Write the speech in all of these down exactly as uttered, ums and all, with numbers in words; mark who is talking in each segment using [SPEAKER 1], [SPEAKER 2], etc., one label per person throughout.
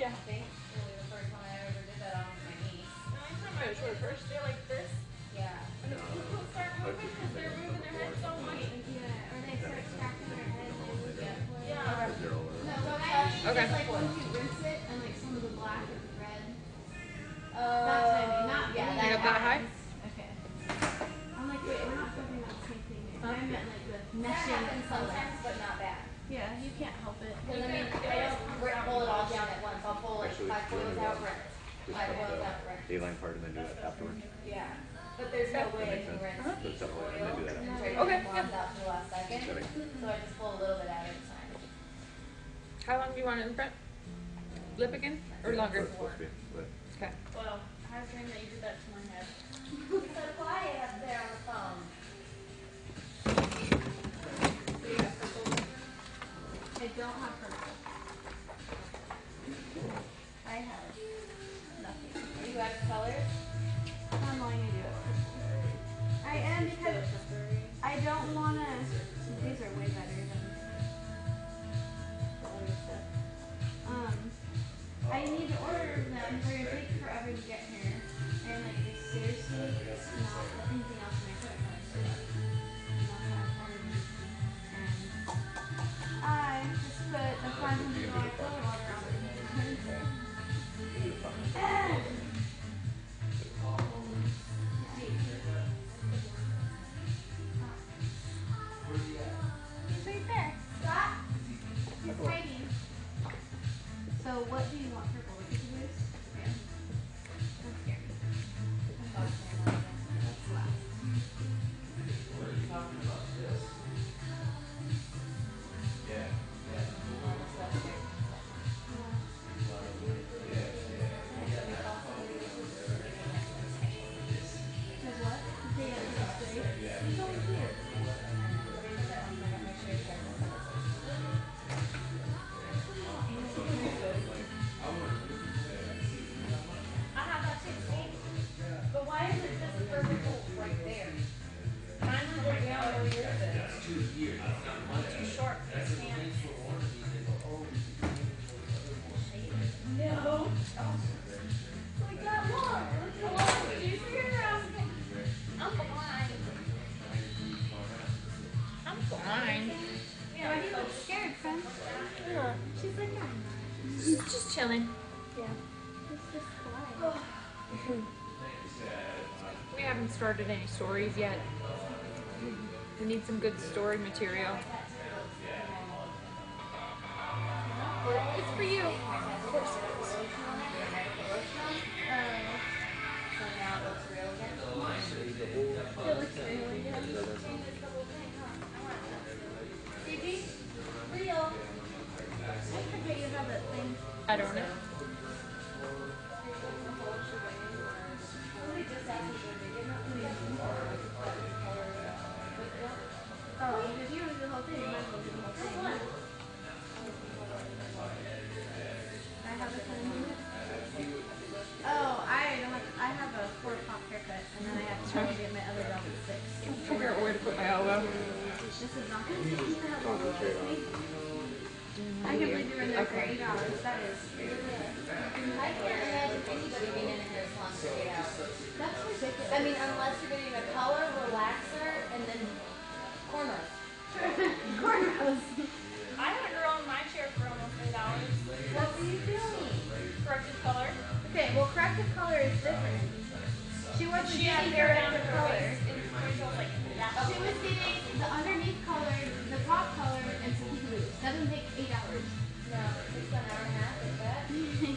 [SPEAKER 1] Yeah. I think really the first time I ever did that on my niece.
[SPEAKER 2] The only time I did first, they're like this.
[SPEAKER 1] Yeah.
[SPEAKER 2] And then people start moving because they're moving their head so much.
[SPEAKER 3] Yeah, or they start scratching their head and they lose it.
[SPEAKER 2] Yeah.
[SPEAKER 3] Okay. No, what I mean
[SPEAKER 1] Okay.
[SPEAKER 3] is like once you rinse it and like some of the black is red.
[SPEAKER 1] Uh,
[SPEAKER 3] Not tiny, not
[SPEAKER 1] yeah,
[SPEAKER 3] really.
[SPEAKER 1] that
[SPEAKER 3] You
[SPEAKER 1] got that high?
[SPEAKER 3] Okay. I'm like, wait, we're not talking about the same thing here.
[SPEAKER 1] Huh?
[SPEAKER 3] I meant like the
[SPEAKER 1] That
[SPEAKER 3] meshing
[SPEAKER 1] happens
[SPEAKER 3] color.
[SPEAKER 1] sometimes, but not bad.
[SPEAKER 3] Yeah, you can't help it.
[SPEAKER 1] Because I mean, I don't rip, pull it all down at once. I'll pull like
[SPEAKER 4] Actually,
[SPEAKER 1] five
[SPEAKER 4] do you
[SPEAKER 1] coils
[SPEAKER 4] wanna
[SPEAKER 1] out,
[SPEAKER 4] go
[SPEAKER 1] rinse.
[SPEAKER 4] just
[SPEAKER 1] Five
[SPEAKER 4] cut
[SPEAKER 1] coils
[SPEAKER 4] the
[SPEAKER 1] out, rinse.
[SPEAKER 4] A-line part and then do it afterwards?
[SPEAKER 1] Yeah. But there's no way I
[SPEAKER 4] makes
[SPEAKER 1] can
[SPEAKER 4] sense.
[SPEAKER 1] rinse
[SPEAKER 4] Uh-huh.
[SPEAKER 1] each
[SPEAKER 4] So
[SPEAKER 1] coil.
[SPEAKER 4] I'm gonna do that.
[SPEAKER 1] And try to Okay, get yeah. blonde out to the last second.
[SPEAKER 4] That makes sense.
[SPEAKER 1] So I just pull a little bit out every time.
[SPEAKER 5] How long do you want it in front? Lip again? Or
[SPEAKER 4] Yeah,
[SPEAKER 5] longer?
[SPEAKER 4] that's supposed to be, but
[SPEAKER 5] Okay.
[SPEAKER 2] Well, I was saying that you did that to my head.
[SPEAKER 1] Because I apply it up there on the thumb. So you have purple?
[SPEAKER 3] I don't have purple. I have nothing.
[SPEAKER 1] Do you have colors?
[SPEAKER 3] I'm going to do it. I am because I don't want to. These are way better than the other stuff. Um, I need to order them. They're gonna take forever to get here, and like seriously, it's not anything else in my credit card. So I'm not gonna order them. And I just put a five hundred dollar cold water on it. He's right there. Scott? He's hiding. So what do you want purple? Look at the blues? Yeah. Don't scare me. That's last. There's what? Yeah, it's straight. It's so cute.
[SPEAKER 1] I have that too, see? But why is it just vertical right there? Mine was like down where yours is.
[SPEAKER 2] I'm too short for this pants.
[SPEAKER 1] No. Like that long. Look how long. Do you see your asking?
[SPEAKER 2] I'm blind.
[SPEAKER 5] I'm blind.
[SPEAKER 3] Yeah, why do you look scared, friend?
[SPEAKER 5] Yeah.
[SPEAKER 3] She's like, I'm not.
[SPEAKER 5] Just chilling.
[SPEAKER 3] Yeah. It's just quiet.
[SPEAKER 5] We haven't started any stories yet. We need some good story material. It's for you. Of course it is.
[SPEAKER 1] So now it looks real again.
[SPEAKER 3] It looks really good.
[SPEAKER 1] Gigi? Real.
[SPEAKER 3] I forget you have that thing.
[SPEAKER 5] I don't know.
[SPEAKER 3] Oh, if you want to do the whole thing, you might as well do the whole thing. I have a ton of Oh, I don't have, I have a four pop haircut, and then I have to try to get my other job at six.
[SPEAKER 5] Figure out where to put my elbow.
[SPEAKER 3] This is not going to take you to help me. I can believe you were there for eight hours. That is.
[SPEAKER 1] I can't imagine anybody being in a hair salon for eight hours.
[SPEAKER 3] That's ridiculous.
[SPEAKER 1] I mean, unless you're getting a color, relaxer, and then cornrows.
[SPEAKER 3] Cornrows.
[SPEAKER 2] I had a girl in my chair for almost eight hours.
[SPEAKER 1] What were you doing?
[SPEAKER 2] Corrected color.
[SPEAKER 3] Okay, well, corrective color is different. She wasn't
[SPEAKER 2] She had
[SPEAKER 3] getting
[SPEAKER 2] hair down to
[SPEAKER 3] corrective
[SPEAKER 2] her
[SPEAKER 3] color.
[SPEAKER 2] waist, and her waist was like that.
[SPEAKER 3] She was getting the underneath color, the top color, and some heat. That doesn't take eight hours.
[SPEAKER 1] No, it's an hour and a half, is that?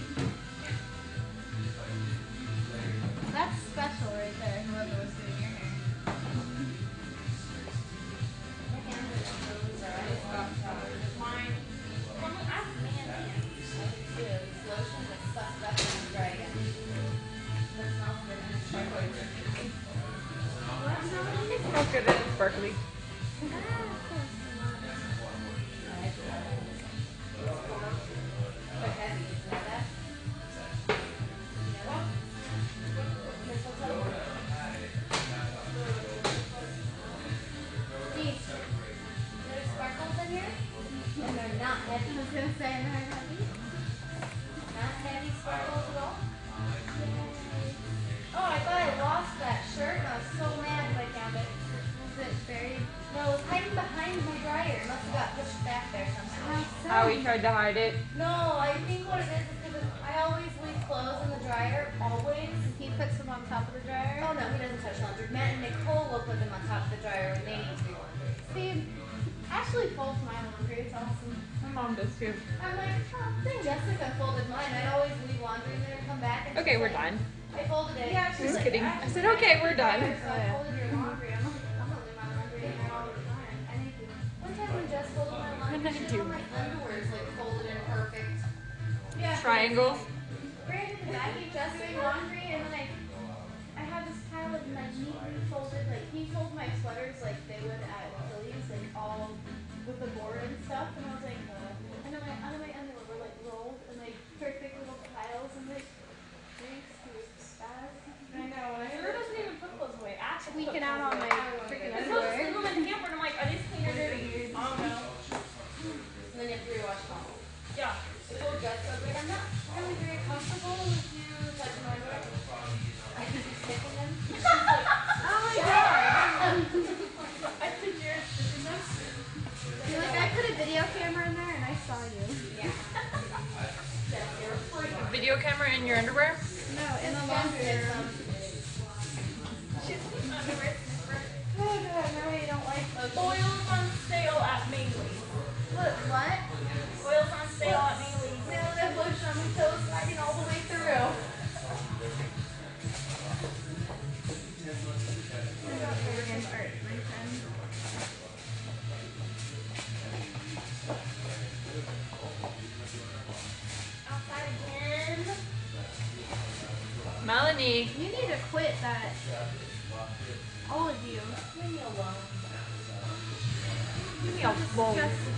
[SPEAKER 3] That's special right there, whoever was doing your hair.
[SPEAKER 1] My hands are so alright.
[SPEAKER 2] Mine. Well, I have man hands.
[SPEAKER 1] I do too. This lotion is sucked up and I'm try again. But it smells good and it's sparkly.
[SPEAKER 3] What? No,
[SPEAKER 5] It smells good and sparkly.
[SPEAKER 1] But heavy, you know that? You know? Mistletoe? See, there's sparkles in here, and they're not
[SPEAKER 3] I
[SPEAKER 1] heavy.
[SPEAKER 3] was gonna say, I'm not happy.
[SPEAKER 1] Not heavy sparkles at all? Oh, I thought I lost that shirt and I was so mad when I found it.
[SPEAKER 3] Was it buried?
[SPEAKER 1] No, it was hiding behind my dryer. It must have got pushed back there somehow.
[SPEAKER 5] Oh, we tried to hide it.
[SPEAKER 1] No, I think what it is is because I always leave clothes in the dryer, always.
[SPEAKER 3] He puts them on top of the dryer.
[SPEAKER 1] Oh no, he doesn't touch laundry. Matt and Nicole will put them on top of the dryer when they need to be laundry.
[SPEAKER 3] See, Ashley folds my laundry. It's awesome.
[SPEAKER 5] My mom does too.
[SPEAKER 1] I'm like, oh, thank Jessica folded mine. I'd always leave laundry in there and come back and
[SPEAKER 5] Okay,
[SPEAKER 1] she's
[SPEAKER 5] we're
[SPEAKER 1] like,
[SPEAKER 5] done.
[SPEAKER 1] I folded it.
[SPEAKER 3] Yeah,
[SPEAKER 5] Just
[SPEAKER 3] she's like,
[SPEAKER 5] kidding. I said, okay, we're done.
[SPEAKER 3] So I folded your laundry. I'm like, I'm gonna leave my laundry in there all the time. I think you.
[SPEAKER 1] One time when Jess folded my laundry,
[SPEAKER 5] I
[SPEAKER 1] she
[SPEAKER 5] do.
[SPEAKER 1] had my underwear is like folded in perfect.
[SPEAKER 3] Yeah.
[SPEAKER 5] Triangles.
[SPEAKER 3] Granted, I keep Jess doing laundry, and then I, I have this pile of like neatly folded, like he folded my sweaters like they would at Phillies, like all with the board and stuff, and I was like, uh, and then my under my underwear were like rolled in like perfect little piles, and like, thanks to spaz.
[SPEAKER 2] I know, and I Drew doesn't even put clothes away. Ash puts
[SPEAKER 3] Tweaking out
[SPEAKER 2] clothes
[SPEAKER 3] on
[SPEAKER 2] away.
[SPEAKER 3] my freaking
[SPEAKER 2] And he'll just
[SPEAKER 3] underwear.
[SPEAKER 2] leave them in the camper, and I'm like, are these clean or dirty? I don't know.
[SPEAKER 1] And then you have to rewash them all.
[SPEAKER 2] Yeah.
[SPEAKER 1] So Jess was like, I'm not really very comfortable with you touching my underwear. I can be sniffing them. And she's like,
[SPEAKER 3] Oh my god!
[SPEAKER 2] I think you're stitching them.
[SPEAKER 3] You're like, I put a video camera in there, and I saw you.
[SPEAKER 1] yeah. Jess, you're a freak.
[SPEAKER 5] Video camera in your underwear?
[SPEAKER 3] No, in the
[SPEAKER 1] Jess
[SPEAKER 3] laundry
[SPEAKER 1] did
[SPEAKER 3] room.
[SPEAKER 1] some.
[SPEAKER 2] She's an underwear sniffer.
[SPEAKER 3] Oh god, no, you don't like those.
[SPEAKER 2] Oils on sale at Mainley.
[SPEAKER 1] Look, what?
[SPEAKER 2] Oils on sale at Mainley.
[SPEAKER 1] Now that lotion on my toes sliding all the way through. Outside again.
[SPEAKER 5] Melanie.
[SPEAKER 3] You need to quit that. All of you.
[SPEAKER 1] Leave me alone.
[SPEAKER 5] Leave me alone.
[SPEAKER 3] Disgusting.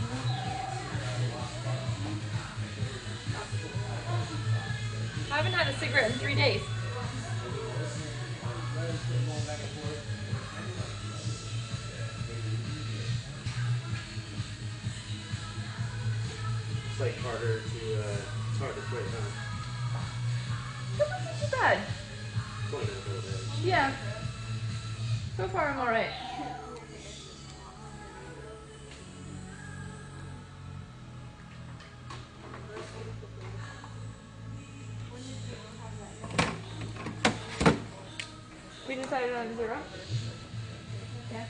[SPEAKER 5] I haven't had a cigarette in three days.
[SPEAKER 4] It's like harder to, uh, it's hard to quit, huh?
[SPEAKER 5] That wasn't too bad.
[SPEAKER 4] twenty minutes a little bit.
[SPEAKER 5] Yeah. So far, I'm alright. We decided on zero.
[SPEAKER 3] Yeah.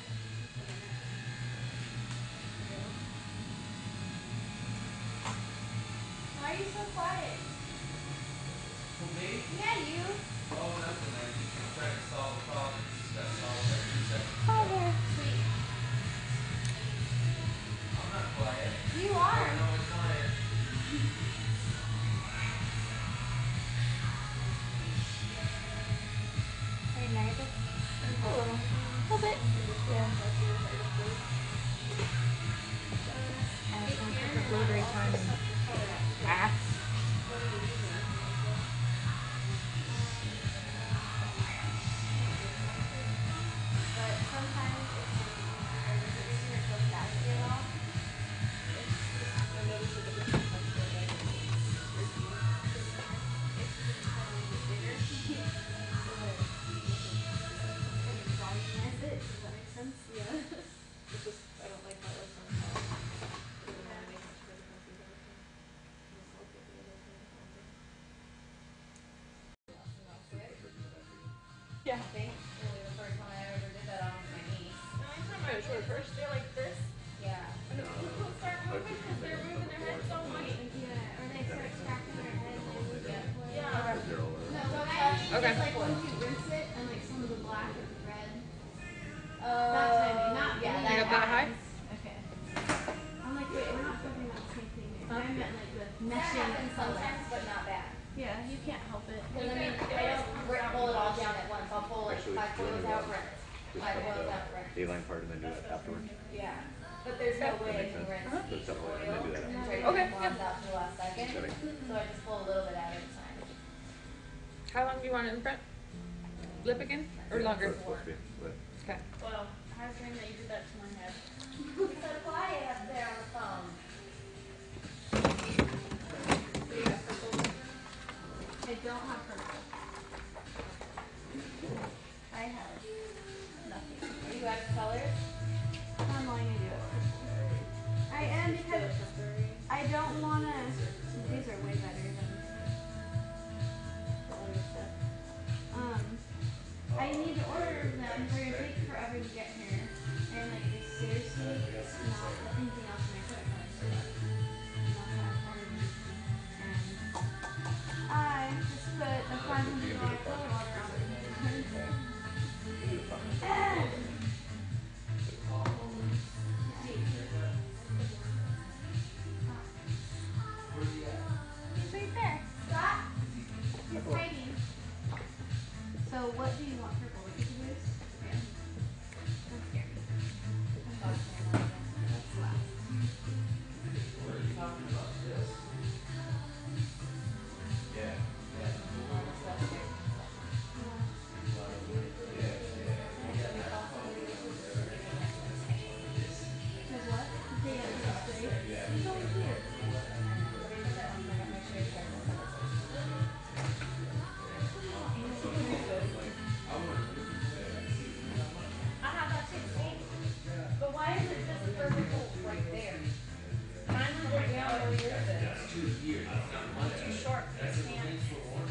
[SPEAKER 3] Why are you so quiet? Yeah, you. Father. Sweet. You are. Are you nervous?
[SPEAKER 5] A little.
[SPEAKER 3] A little bit.
[SPEAKER 5] Yeah. Road race time and ass.
[SPEAKER 3] But sometimes it's easier to go fast get off. Does that make sense? Yeah.
[SPEAKER 2] It's just, I don't like how it looks on the top.
[SPEAKER 5] Yeah.
[SPEAKER 1] I think really the first one I ever did that on was my niece.
[SPEAKER 2] The only time I was first, they're like this,
[SPEAKER 1] Yeah.
[SPEAKER 2] and the people start moving because they're moving their head so much.
[SPEAKER 3] Yeah, or they start scratching their head and they lose it.
[SPEAKER 2] Yeah.
[SPEAKER 4] Zero or-
[SPEAKER 3] No, what I mean
[SPEAKER 5] Okay.
[SPEAKER 3] is like once you rinse it and like some of the black and red.
[SPEAKER 1] Uh,
[SPEAKER 3] That's what I mean, not
[SPEAKER 1] yeah,
[SPEAKER 3] bleeding.
[SPEAKER 5] You got that high?
[SPEAKER 3] Okay. I'm like, wait, we're not talking about the same thing.
[SPEAKER 5] Huh?
[SPEAKER 3] I meant like the
[SPEAKER 1] That
[SPEAKER 3] meshing
[SPEAKER 1] happens
[SPEAKER 3] color.
[SPEAKER 1] sometimes, but not bad.
[SPEAKER 3] Yeah, you can't help it.
[SPEAKER 1] Because I mean, I don't rip, pull it all down at once. I'll pull like
[SPEAKER 4] Actually,
[SPEAKER 1] five
[SPEAKER 4] doing
[SPEAKER 1] oils
[SPEAKER 4] it
[SPEAKER 1] out,
[SPEAKER 4] well.
[SPEAKER 1] rinse.
[SPEAKER 4] Just
[SPEAKER 1] Five
[SPEAKER 4] cut
[SPEAKER 1] oils
[SPEAKER 4] the
[SPEAKER 1] out, rinse.
[SPEAKER 4] A-line part and then do it afterwards.
[SPEAKER 1] Yeah. But there's no way I
[SPEAKER 4] makes
[SPEAKER 1] can
[SPEAKER 4] sense.
[SPEAKER 1] rinse
[SPEAKER 5] Uh-huh.
[SPEAKER 1] each
[SPEAKER 4] So it's
[SPEAKER 1] oil
[SPEAKER 4] not like they do that.
[SPEAKER 1] and try to
[SPEAKER 5] Okay,
[SPEAKER 1] get
[SPEAKER 5] yeah.
[SPEAKER 1] blondes out to the last second.
[SPEAKER 4] That makes sense.
[SPEAKER 1] So I just pull a little bit out at a time.
[SPEAKER 5] How long do you want it in front? Lip again? Or
[SPEAKER 4] Yeah,
[SPEAKER 5] longer?
[SPEAKER 4] that's supposed to be, but
[SPEAKER 5] Okay.
[SPEAKER 2] Well, I was thinking that you did that to my head.
[SPEAKER 1] So quiet up there on the phone.
[SPEAKER 3] don't have purple. I have nothing.
[SPEAKER 1] Are you out of colors?
[SPEAKER 3] I'm going to do it. I am because I don't want to. These are way better than. Um, I need to order them. They're gonna take forever to get here, and like it's seriously not anything else in my credit card. So I'm not gonna order anything. And I just put a five hundred dollar cold water on it. He's right there. Stop. He's hiding. So what do you want for bullet blues? Yeah. Don't scare me. That's last. There's what? Data history. It's over here.
[SPEAKER 1] I have that too, see? But why is it just vertical right there? Mine was like down where yours is. Too short for his hands.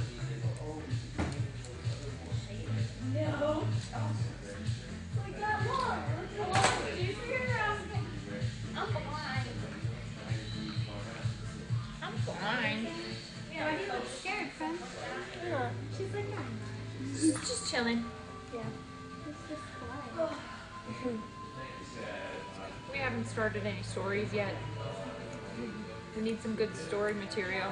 [SPEAKER 1] No. Like that long. Look how long. Did you figure it out? I'm blind.
[SPEAKER 5] I'm fine.
[SPEAKER 1] Yeah, he looks
[SPEAKER 3] Scared, friend.
[SPEAKER 5] Yeah.
[SPEAKER 3] She's like, I'm not.
[SPEAKER 5] Just chilling.
[SPEAKER 3] Yeah. It's just quiet.
[SPEAKER 5] We haven't started any stories yet. We need some good story material.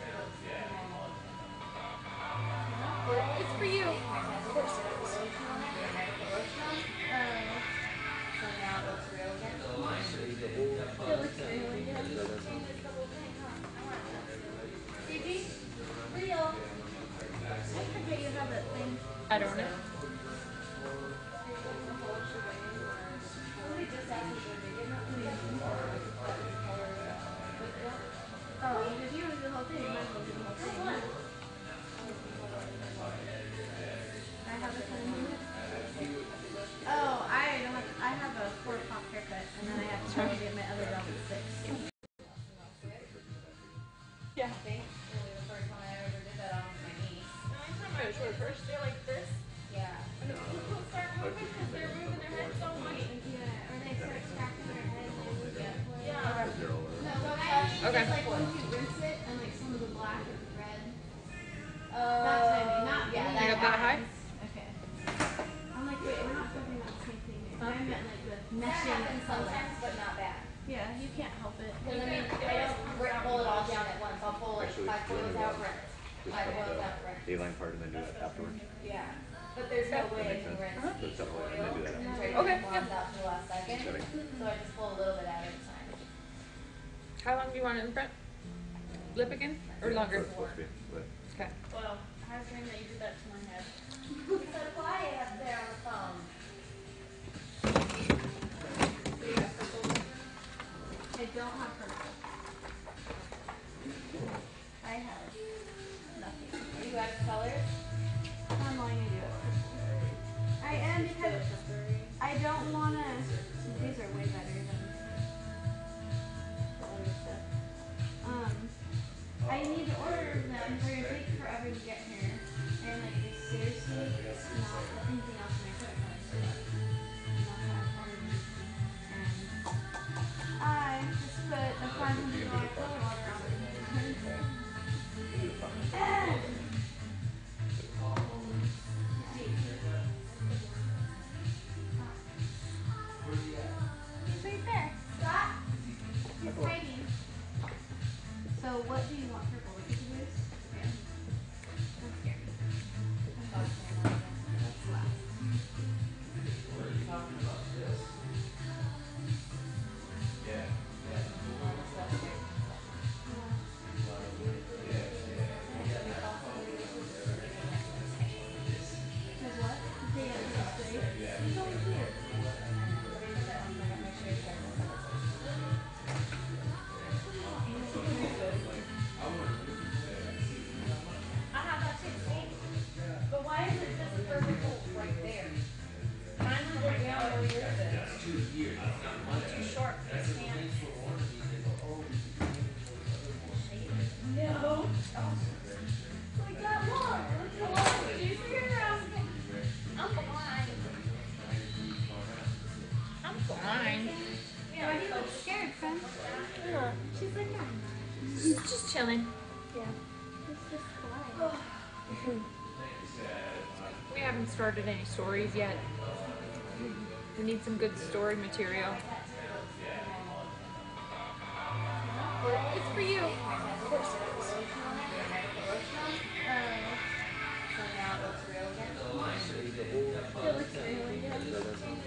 [SPEAKER 5] It's for you. Of course it is.
[SPEAKER 1] So now it looks real again.
[SPEAKER 3] It looks really good. Gigi, real. I forget you have that thing.
[SPEAKER 5] I don't know.
[SPEAKER 3] Oh, if you want to do the whole thing, you might as well do the whole thing. I have a pen here. Oh, I don't have, I have a four pop haircut, and then I have to try to get my other dog at six.
[SPEAKER 5] Yeah.
[SPEAKER 1] I think really the first time I ever did that on my niece.
[SPEAKER 2] Anytime I short first, they're like this,
[SPEAKER 1] Yeah.
[SPEAKER 2] and then people start moving because they're moving their head so much.
[SPEAKER 3] Yeah, or they start scratching their head and they lose it.
[SPEAKER 2] Yeah.
[SPEAKER 3] No, what I mean
[SPEAKER 5] Okay.
[SPEAKER 3] is like once you rinse it and like some of the black or the red.
[SPEAKER 1] Uh,
[SPEAKER 3] That's what I mean, not
[SPEAKER 1] yeah,
[SPEAKER 3] really
[SPEAKER 5] You got that high?
[SPEAKER 3] Okay. I'm like, wait, we're not talking about the same thing here. I meant like the
[SPEAKER 1] That
[SPEAKER 3] meshing
[SPEAKER 1] happens
[SPEAKER 3] color.
[SPEAKER 1] sometimes, but not bad.
[SPEAKER 3] Yeah, you can't help it.
[SPEAKER 1] Because I mean, I don't rip- pull it all down at once. I'll pull like five coils out, rinse. Five coils out, rinse.
[SPEAKER 6] A-line part and then do that afterwards.
[SPEAKER 1] Yeah. But there's no way I
[SPEAKER 6] makes
[SPEAKER 1] can
[SPEAKER 6] sense.
[SPEAKER 1] rinse
[SPEAKER 6] So
[SPEAKER 1] each
[SPEAKER 6] it's separate, and
[SPEAKER 1] oil
[SPEAKER 6] then do that
[SPEAKER 1] and
[SPEAKER 6] after.
[SPEAKER 1] try to
[SPEAKER 5] Okay,
[SPEAKER 1] get the ones out to the last second. So I just pull a little bit out at a time.
[SPEAKER 5] How long do you want it in front? Lip again? Or longer?
[SPEAKER 6] That's supposed to be, but
[SPEAKER 5] Okay.
[SPEAKER 2] Well, I was saying that you did that to my head.
[SPEAKER 1] It's so quiet up there on the phone.
[SPEAKER 3] I don't have purple. I have nothing.
[SPEAKER 1] Are you out of colors?
[SPEAKER 3] I'm going to do it. I am because I don't want to. These are way better than. Um, I need to order them. They're gonna take forever to get here, and like it's seriously not anything else in my credit card. So I'm not gonna order anything. And I just put a five hundred dollar cold water on it. He's right there. Stop. He's hiding. So what do you want for bullet blues? Yeah. Don't scare me. That's last. There's what? Data history. It's over here.
[SPEAKER 5] chilling.
[SPEAKER 3] Yeah. It's just flying.
[SPEAKER 5] We haven't started any stories yet. We need some good story material. It's for you. Of course it is.
[SPEAKER 3] It looks really good.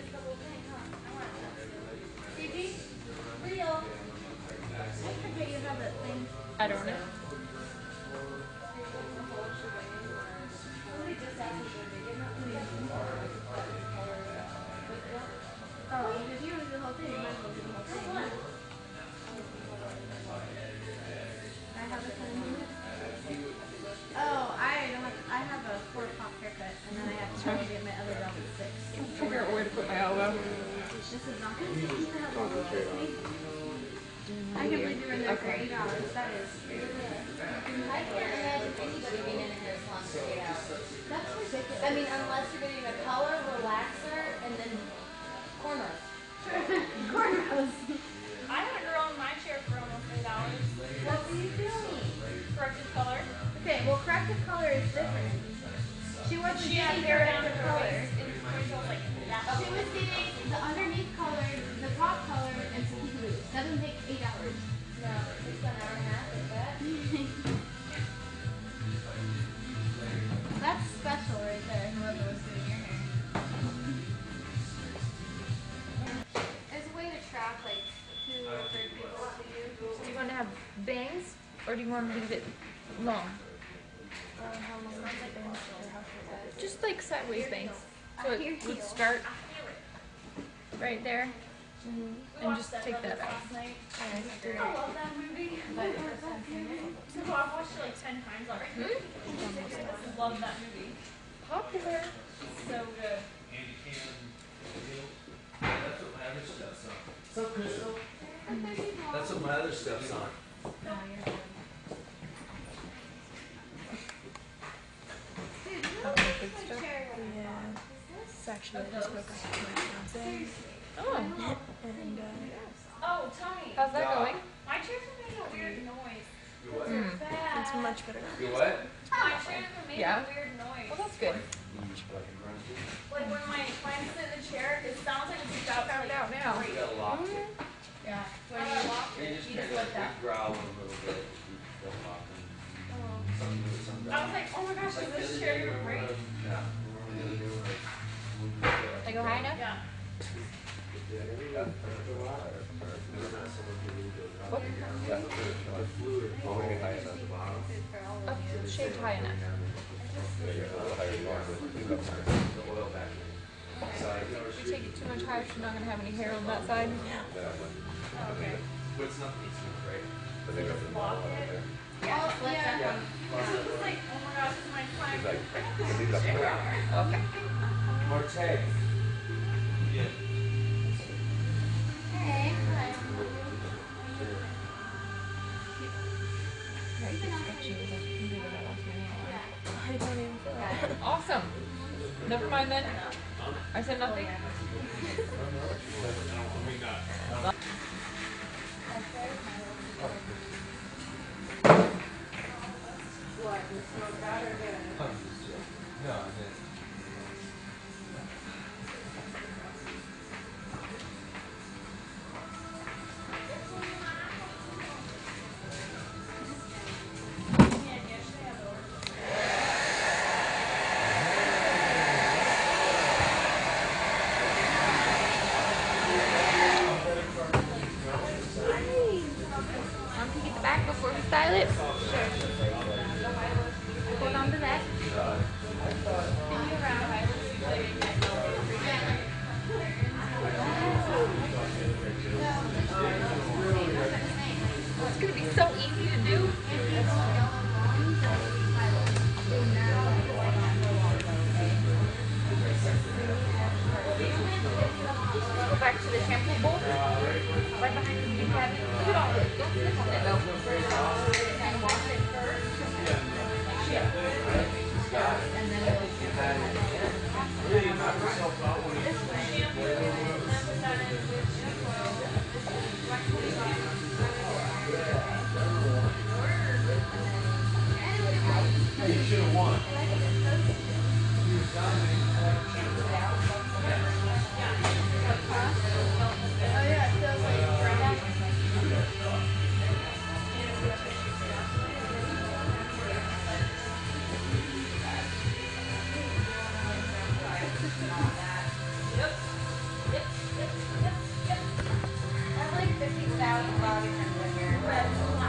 [SPEAKER 3] Gigi, Leo. I forget you have that thing.
[SPEAKER 5] I don't know.
[SPEAKER 3] Oh, if you do the whole thing, you might as well do the whole thing. I have a ten minutes. Oh, I don't have. I have a four o'clock haircut, and then I have to go get my other job at six.
[SPEAKER 5] Figure out where to put my elbow.
[SPEAKER 3] This is not going to be me. I can believe you were in there for eight hours. That is.
[SPEAKER 1] I can't imagine anybody being in a hair salon for eight hours.
[SPEAKER 3] That's ridiculous.
[SPEAKER 1] I mean, unless you're getting a color, relaxer, and then cornrows.
[SPEAKER 3] Cornrows.
[SPEAKER 2] I had a girl in my chair for almost eight hours.
[SPEAKER 1] What were you doing?
[SPEAKER 2] Corrected color.
[SPEAKER 3] Okay, well, corrective color is different. She wasn't
[SPEAKER 2] She had
[SPEAKER 3] getting
[SPEAKER 2] hair down to
[SPEAKER 3] corrective
[SPEAKER 2] her
[SPEAKER 3] color.
[SPEAKER 2] waist, and her was like that.
[SPEAKER 3] She was getting the underneath color, the top color, and some glue. That doesn't take eight hours.
[SPEAKER 1] No, it's an hour and a half, is that?
[SPEAKER 3] That's special right there, whoever was doing your hair. There's a way to track, like, who referred people to you.
[SPEAKER 5] Do you want to have bangs or do you want to leave it long?
[SPEAKER 3] Uh, how long was it? Or how short was it?
[SPEAKER 5] Just like sideways bangs. So
[SPEAKER 3] I
[SPEAKER 5] it
[SPEAKER 3] hear
[SPEAKER 5] would
[SPEAKER 3] you.
[SPEAKER 5] start right there
[SPEAKER 3] Mm-hmm.
[SPEAKER 5] and just take that out.
[SPEAKER 2] Last night.
[SPEAKER 5] Alright.
[SPEAKER 2] I love that movie.
[SPEAKER 3] But the first time seeing it.
[SPEAKER 2] So I've watched it like ten times already.
[SPEAKER 5] Hmm?
[SPEAKER 2] Love that movie.
[SPEAKER 5] Popular.
[SPEAKER 2] So good.
[SPEAKER 7] That's what my other stuff's on. What's up, Crystal?
[SPEAKER 3] Mm-hmm.
[SPEAKER 7] That's what my other stuff's on.
[SPEAKER 3] No, you're good. Dude, you know
[SPEAKER 5] Okay,
[SPEAKER 3] what's
[SPEAKER 5] good
[SPEAKER 3] my
[SPEAKER 5] stuff.
[SPEAKER 3] chair right
[SPEAKER 5] Yeah.
[SPEAKER 3] now?
[SPEAKER 5] It's actually I just woke up to my fiance. Oh. And uh,
[SPEAKER 2] Oh, Tony.
[SPEAKER 5] how's that going?
[SPEAKER 2] My chair's making a weird noise.
[SPEAKER 7] You what?
[SPEAKER 5] Mm.
[SPEAKER 2] Bad.
[SPEAKER 5] It's much better.
[SPEAKER 7] You what?
[SPEAKER 2] My chair's making
[SPEAKER 5] Yeah?
[SPEAKER 2] a weird noise.
[SPEAKER 5] Well, that's good.
[SPEAKER 2] Like when my when I sit in the chair, it sounds like it's about to
[SPEAKER 5] Found
[SPEAKER 2] like
[SPEAKER 5] out now.
[SPEAKER 7] You gotta lock it.
[SPEAKER 2] Yeah. When I lock
[SPEAKER 7] You
[SPEAKER 2] it,
[SPEAKER 7] just
[SPEAKER 2] you
[SPEAKER 7] kind
[SPEAKER 2] just
[SPEAKER 7] of
[SPEAKER 2] like that.
[SPEAKER 7] growl a little bit. You don't lock them. Some do it, some don't.
[SPEAKER 2] I was like, oh my gosh, is
[SPEAKER 7] Like the
[SPEAKER 2] this
[SPEAKER 7] other
[SPEAKER 2] chair
[SPEAKER 7] day,
[SPEAKER 2] even
[SPEAKER 7] we
[SPEAKER 2] right?
[SPEAKER 7] were- Yeah. we were the other day, we were like,
[SPEAKER 5] They go high enough?
[SPEAKER 2] Yeah.
[SPEAKER 5] What? Up shaped high enough.
[SPEAKER 7] The oil back in. So, you know,
[SPEAKER 5] If you take it too much higher, she's not going to have any hair on that side.
[SPEAKER 2] Okay.
[SPEAKER 7] but it's nothing smooth, right?
[SPEAKER 2] Lock it.
[SPEAKER 3] Oh, yeah.
[SPEAKER 7] Yeah.
[SPEAKER 2] This is like, oh my gosh, it's my time.
[SPEAKER 5] Okay.
[SPEAKER 7] Marte. Yeah.
[SPEAKER 3] Hey.
[SPEAKER 5] Awesome. Never mind then. I said nothing.
[SPEAKER 7] No, I didn't.
[SPEAKER 5] Want to get the back before we style it?
[SPEAKER 3] Hold on to that.
[SPEAKER 5] It's going to be so easy to do. Go back to the shampoo bowl. Right behind the cabinet. Look at all this. Don't slip on it though. And wash it first.
[SPEAKER 3] Oh yeah, it feels like
[SPEAKER 1] I have like fifty thousand body friends in here.
[SPEAKER 2] But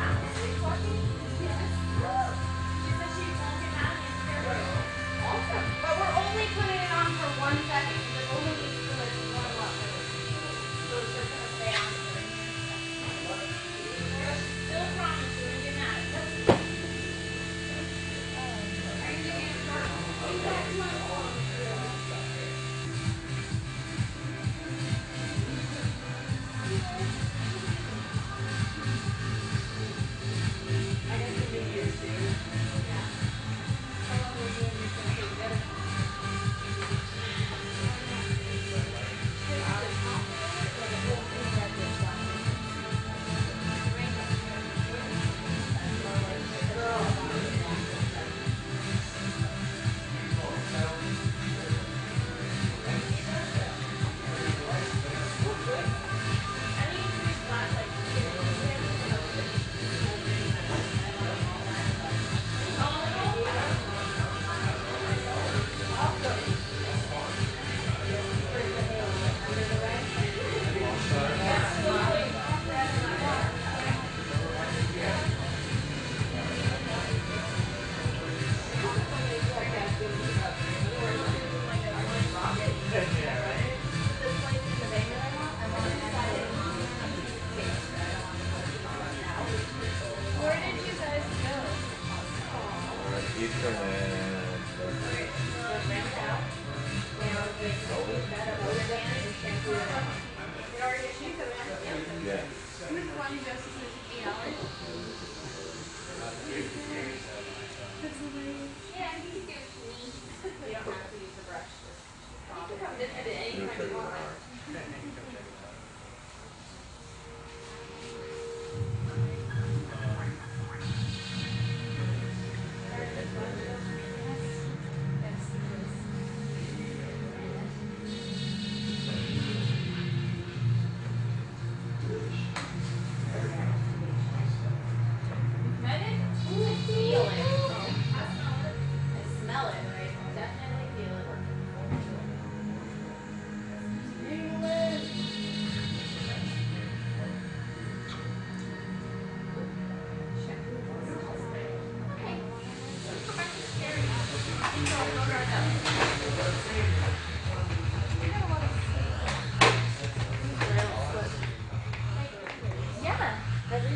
[SPEAKER 1] Awesome. But we're only putting it on for one second. It only needs to like warm up. So it's just gonna stay on for a minute.
[SPEAKER 2] still promise you when you get mad.
[SPEAKER 1] Are you giving it a I guess the New Year's too. Yeah. How long was it when you guys were together?
[SPEAKER 3] where did you guys go?
[SPEAKER 6] Eastern and yeah.
[SPEAKER 3] Who's the one who goes to sleep eight hours?
[SPEAKER 1] Yeah, you can give it to me. You don't have to use the brush. You can come visit it anytime you want.
[SPEAKER 2] Met it?
[SPEAKER 1] I feel it. I smell it, but I definitely feel it.
[SPEAKER 3] Yeah.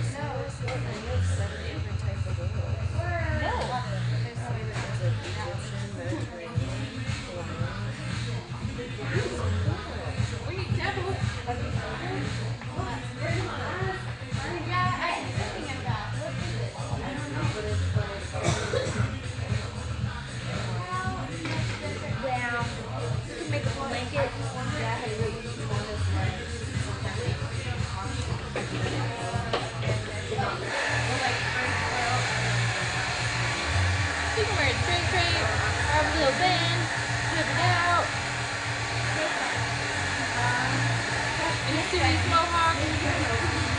[SPEAKER 3] Yeah, I'm thinking of that. What is it? I don't know, but it's
[SPEAKER 2] Yeah. You can make a blanket. You can wear a straight drape, or a little band, flip it out. And a serious mohawk.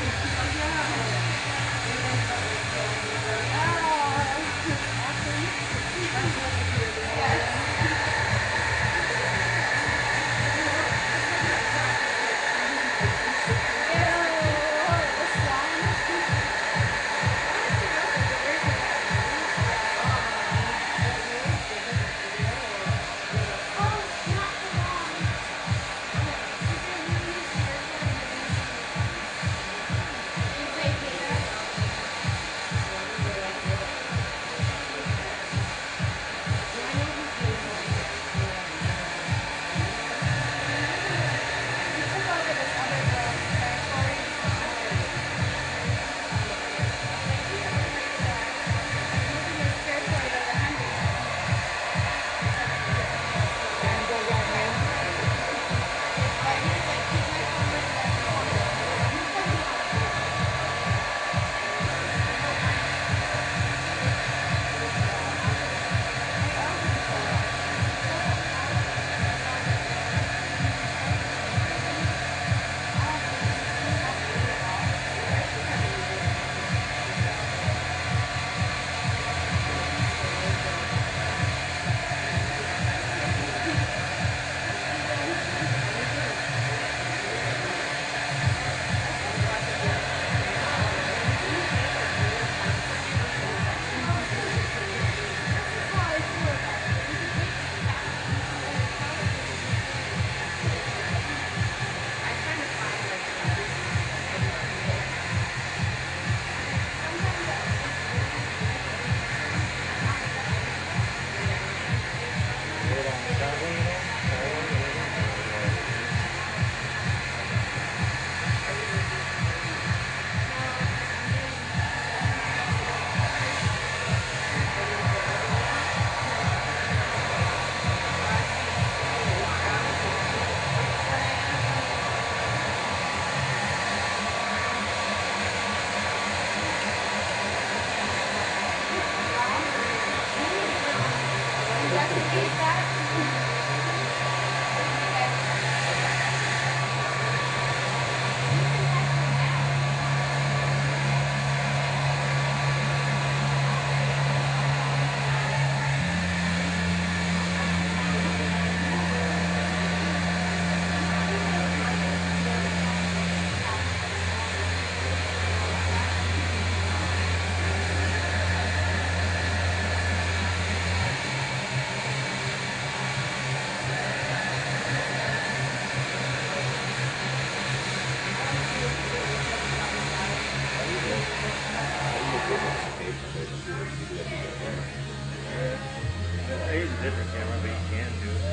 [SPEAKER 4] I use a different camera, but you can do it.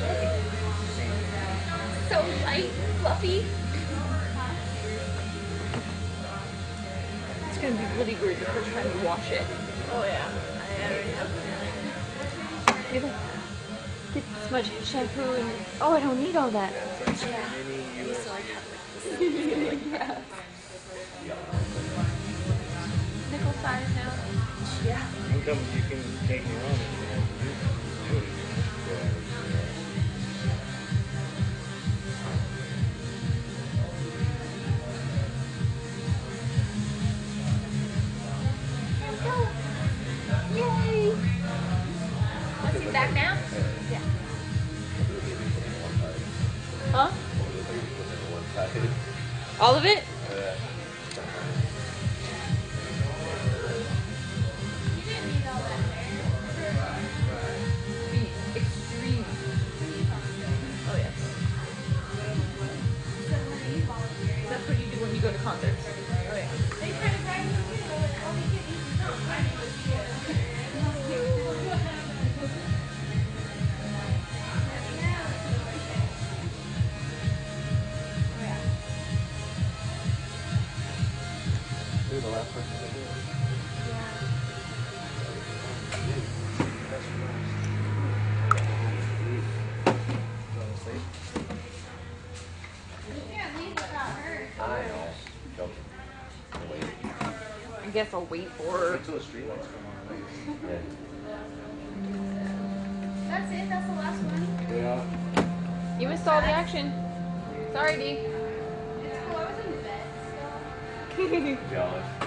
[SPEAKER 5] So light, fluffy. It's gonna be really weird the first time you wash it.
[SPEAKER 2] Oh yeah. I already have.
[SPEAKER 5] You like, get this much shampoo and oh, I don't need all that. Yeah. Nickel size now.
[SPEAKER 2] Yeah.
[SPEAKER 4] You can, you can take your own and do it.
[SPEAKER 5] Yay! Want to see back now? Yeah. Huh? All of it? Be extreme. Oh yes. That's what you do when you go to concerts. Oh yeah.
[SPEAKER 3] They try to drive me too, but like, all they get is no.
[SPEAKER 6] Who's the last person to do it?
[SPEAKER 3] You can't leave without her.
[SPEAKER 6] I know. Joking. Wait.
[SPEAKER 5] I guess I'll wait for her.
[SPEAKER 7] Until the street lights come on.
[SPEAKER 6] Yeah.
[SPEAKER 3] That's it. That's the last one.
[SPEAKER 6] Yeah.
[SPEAKER 5] You missed all the action. Sorry, D.
[SPEAKER 3] It's cool. I was in bed still.
[SPEAKER 6] Jealous.